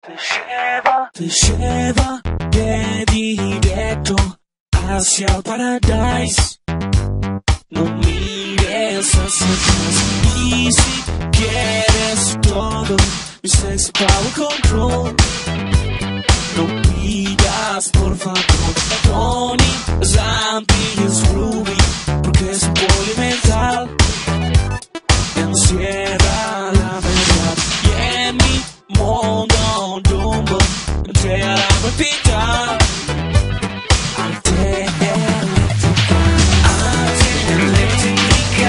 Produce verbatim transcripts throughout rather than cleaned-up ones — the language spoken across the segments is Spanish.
Te lleva, te lleva de directo hacia el paradise. No mires hacia atrás. Y si quieres todo, mi sexy power control. No pidas por favor. Tony, Zampi es Ruby, porque es polimental. Encierra la verdad y en mi mundo rumbo entre a la repita. Arte eléctrica, arte eléctrica,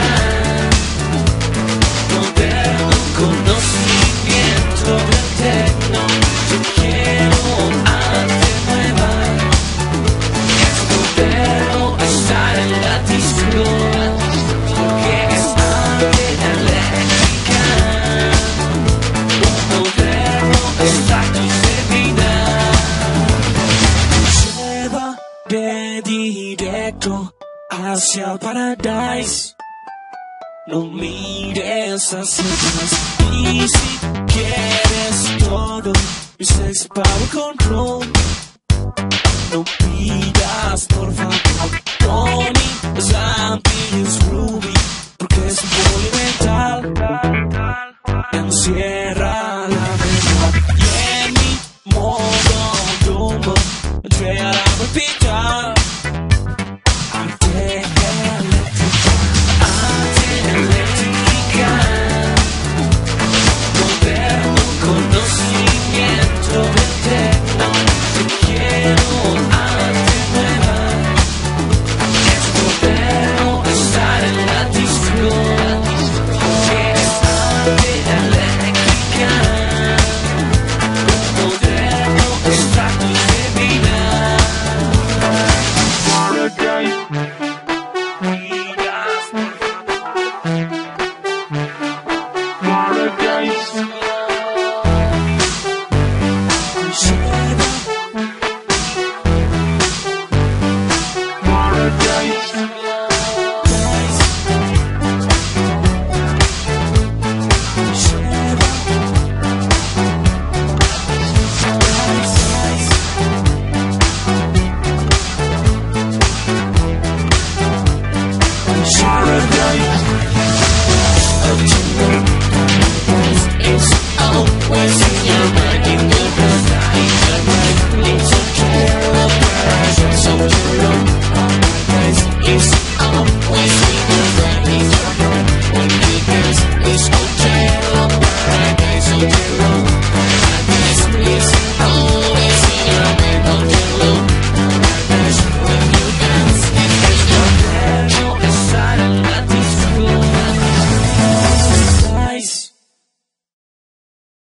moderno conocimiento del tecno. Yo quiero arte nueva, es moderno estar en la disco, porque es arte eléctrica, moderno exacto y servida. Lleva de directo hacia el paradise. No mires hacia atrás. Y si quieres todo, mi sexy power control. No